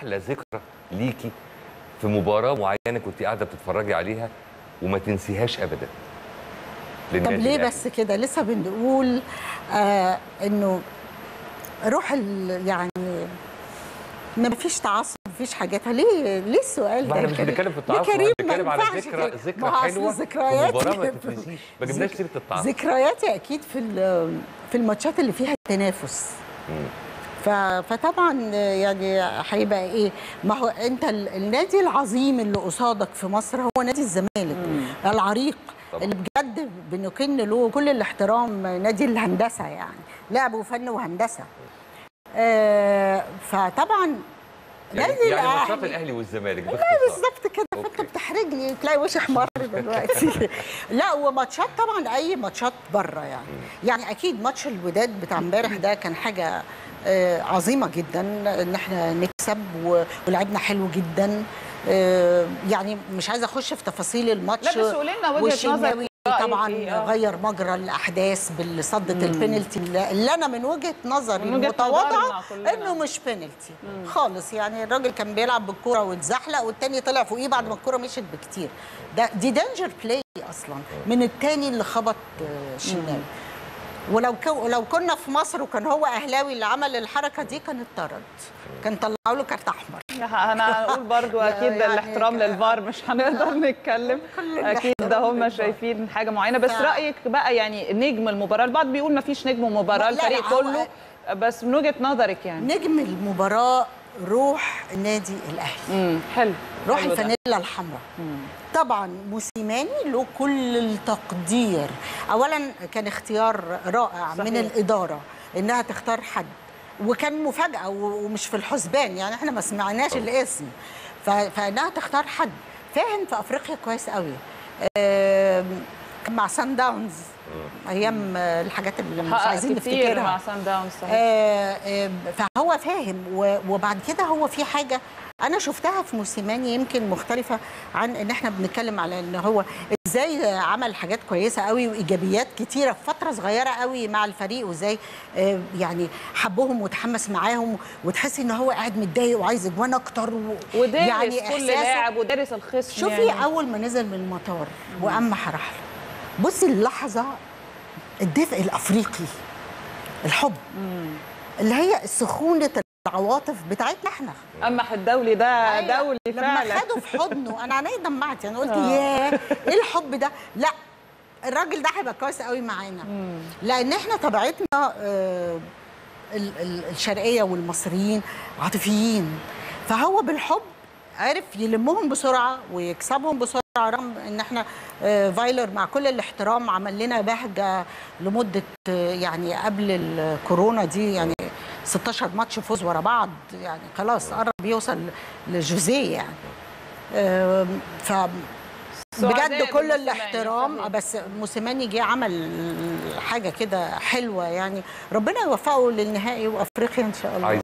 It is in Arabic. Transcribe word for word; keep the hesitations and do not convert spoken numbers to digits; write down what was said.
احلى ذكرى ليكي في مباراه معينه كنت قاعده بتتفرجي عليها وما تنسيهاش ابدا؟ طب ليه بس كده؟ لسه بنقول آه انه روح يعني ما فيش تعصب، ما فيش حاجات. ليه ليه السؤال ده؟ احنا مش بنتكلم في التعصب، احنا بنتكلم على ذكرى ذكرى حلوه في مباراه ما تتنسيش. ما جبناش سيره التعصب. ذكرياتي اكيد في في الماتشات اللي فيها التنافس. فطبعا يعني هيبقى ايه؟ ما هو انت النادي العظيم اللي قصادك في مصر هو نادي الزمالك العريق طبعا. اللي بجد بنكن له كل الاحترام، نادي الهندسه يعني لعب وفن وهندسه. آه فطبعا يعني يعني ماتشات الاهلي والزمالك باختصار. لا بالظبط كده. فانت بتحرجني تلاقي وشي احمر دلوقتي. لا وماتشات طبعا اي ماتشات بره يعني يعني اكيد ماتش الوداد بتاع امبارح ده كان حاجه آه عظيمه جدا ان احنا نكسب ولعبنا حلو جدا. آه يعني مش عايزه اخش في تفاصيل الماتش. لا بس قولي لنا وجهه نظرك. طبعا آه. غير مجرى الاحداث بالصدة البينالتي اللي انا من وجهه نظري المتواضعه انه مش بينالتي خالص. يعني الراجل كان بيلعب بالكوره واتزحلق والتاني طلع فوقيه بعد ما الكوره مشيت بكتير. ده دي دانجر بلاي اصلا من التاني اللي خبط الشناوي. ولو كو لو كنا في مصر وكان هو اهلاوي اللي عمل الحركه دي كان اتطرد، كان طلعوا له كارت احمر. انا هقول برضو اكيد يعني الاحترام للفار مش هنقدر نتكلم، اكيد ده هم شايفين حاجه معينه. بس رايك بقى يعني نجم المباراه، البعض بيقول ما فيش نجم مباراه الفريق كله، بس من وجهه نظرك يعني نجم المباراه روح النادي الاهلي. امم حلو، روح الفانيلا الحمراء. طبعا موسيماني له كل التقدير. اولا كان اختيار رائع صحيح. من الاداره انها تختار حد، وكان مفاجاه ومش في الحسبان يعني احنا ما سمعناش الاسم، فانها تختار حد فاهم في افريقيا كويس قوي. مع سان داونز ايام الحاجات اللي مش عايزين نفتكرها مع سان داونز صحيح. فهو فاهم. وبعد كده هو في حاجه انا شفتها في موسيماني يمكن مختلفه عن ان احنا بنتكلم على ان هو ازاي عمل حاجات كويسه قوي وايجابيات كتيره في فتره صغيره قوي مع الفريق، وازاي يعني حبهم وتحمس معاهم وتحسي ان هو قاعد متضايق وعايز اجوان اكتر ودارس يعني كل لاعب ودارس الخصم. شوفي يعني اول ما نزل من المطار واما رحله، بصي اللحظه الدفء الافريقي، الحب مم. اللي هي سخونه العواطف بتاعتنا احنا. اما الدولي ده أيوة. دولي فعلا. لما خده في حضنه انا عيني دمعت يعني قلت ياه ايه الحب ده. لا الراجل ده هيبقى كويس قوي معانا لان احنا طبيعتنا آه الشرقيه والمصريين عاطفيين، فهو بالحب عرف يلمهم بسرعه ويكسبهم بسرعه. رغم ان احنا آه فايلر مع كل الاحترام عمل لنا بهجه لمده آه يعني قبل الكورونا دي يعني ستاشر ماتش فوز ورا بعض، يعني خلاص قرب يوصل لجوزيه يعني. آه ف بجد كل الاحترام. بس موسيماني جه عمل حاجه كده حلوه يعني، ربنا يوفقه للنهائي وافريقيا ان شاء الله.